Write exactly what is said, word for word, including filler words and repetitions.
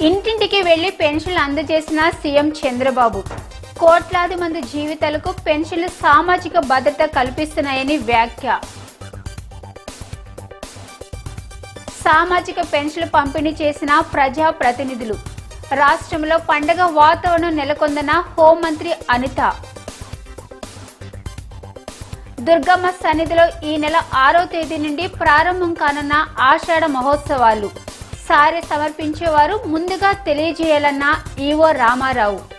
ఇంటింటికి వెళ్లి పెన్షన్లు అందజేసిన సీఎం చంద్రబాబు. కోట్లాది మంది జీవితాలకు పెన్షన్లు సామాజిక భద్రత కల్పిస్తున్నాయని వ్యాఖ్య. సామాజిక పెన్షన్లు పంపిణీ చేసిన ప్రజా ప్రతినిధులు. రాష్ట్రంలో పండగ వాతావరణం నెలకొందన్న హోంమంత్రి అనిత. దుర్గమ్మ సన్నిధిలో ఈ నెల ఆరో తేదీ నుండి ప్రారంభం కానున్న ఆషాఢ మహోత్సవాలు. సారె సమర్పించేవారు ముందుగా తెలియజేయాలన్న ఈవో రామారావు.